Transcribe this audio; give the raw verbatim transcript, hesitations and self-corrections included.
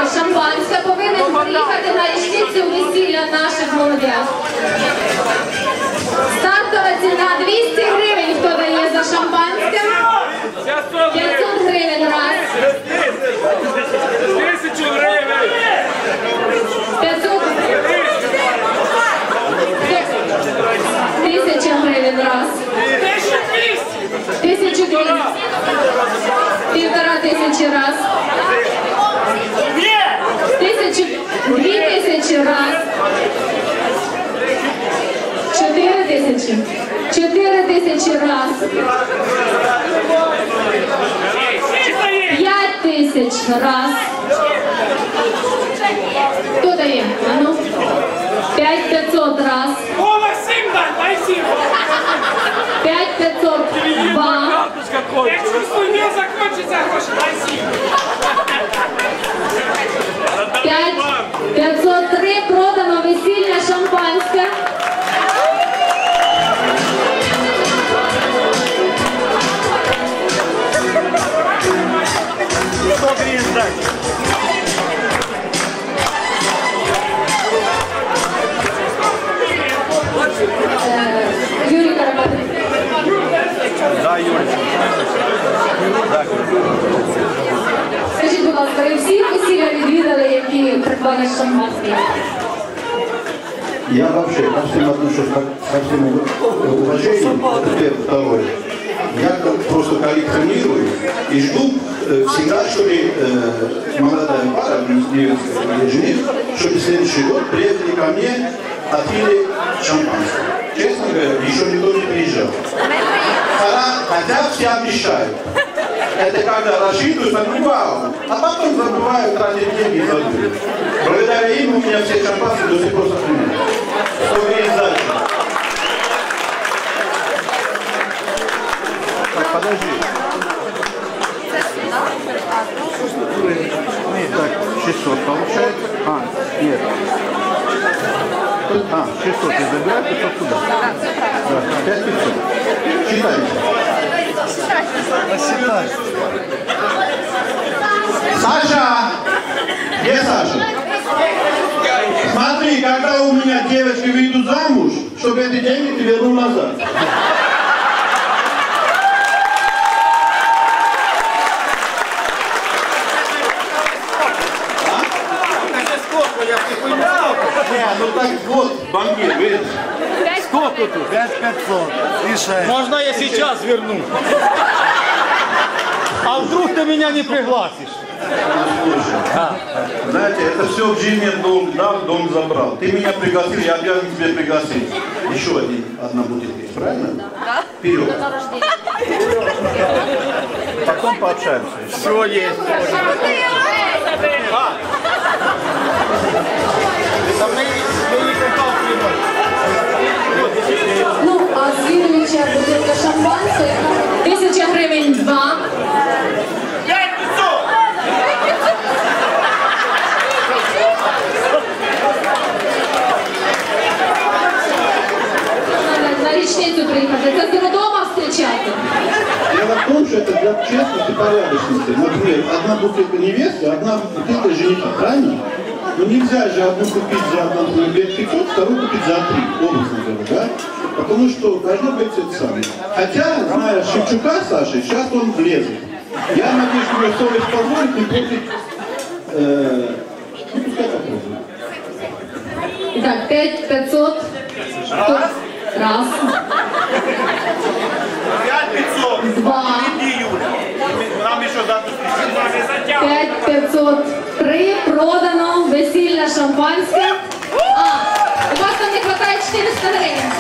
шампанське повинен приїхати на річницю весілля наших молодят. Стартова ціна двісті гривень, хто дає за шампанське. п'ятсот гривень раз. Тисячу гривень. п'ятсот. Тисяча гривень раз. Тисячу гривень. Півтора тисячі раз. Тисячу. Дві тисячі раз. Чотири тисячі. Чотири тисячі раз. П'ять тисяч раз. Хто дає? А ну. П'ять п'ятсот раз. О, Максим, дай сім. П'ять п'ятсот два. Якщо суйня закончиться, гроші, дай сім. П'ять п'ятсот три продано весільне шампанське. Юрій Карабатин. Да, Юрій. Скажіть, будь ласка, ви всі весілля відвідали, які придбали шампанське? Я вообще ко всем отношусь как, ко всему уважению, это первое. Второе. Я просто коллекционирую и жду э, всегда, чтобы э, молодая пара, невестка или жених, чтобы в следующий год приехали ко мне, отпили шампанское. Честно говоря, еще никто не приезжал. Хотя все обещают. Это когда рассчитываются, ну вау, а потом забывают, тратить деньги и забывают. Благодаря им у меня все шампанские до сих пор сохраняются. Что говорит дальше? Так, подожди. Так, шестьсот получается. А, нет. А, шестьсот и забирай, пятьсот сюда. Да, пять пятьсот. Считайте. Посчитай. Саша! Где Саша? Смотри, когда у меня девочки выйдут замуж, чтобы эти деньги ты вернул назад. Не, ну так вот, банкир, видишь? Сколько тут? пять пятьсот. И шесть. Можно я сейчас верну? А вдруг ты меня не пригласишь? А. Знаете, это все в жизни дом дал, дом забрал. Ты меня пригласил, я обязан тебе пригласить. Еще один, одна бутылка, правильно? Да. Вперед. Потом пообщаемся. Все есть. А. Ну, а слідуюча бутилка шампанське. Тисяча гривень два. Надо на річницю приїхати. Це ти вдома зустрічати. Дело в том, что это для честности и порядочности. Например, одна бутылка невесты, одна бутылка жениха, правильно? Но нельзя же одну купить за пять пятьсот, вторую купить за три, образно говоря, да? Потому что должно быть это самое. Хотя, зная Шевчука, Саша, сейчас он влезет. Я надеюсь, что мне совесть позволит не портить... Э, ну, пускай попробует. Итак, пять пятьсот. Раз. п'ять п'ятсот. Два. Нам еще завтра. п'ять п'ятсот три. Продано весільне шампанське. А, у вас там не вистачає чотириста гривень.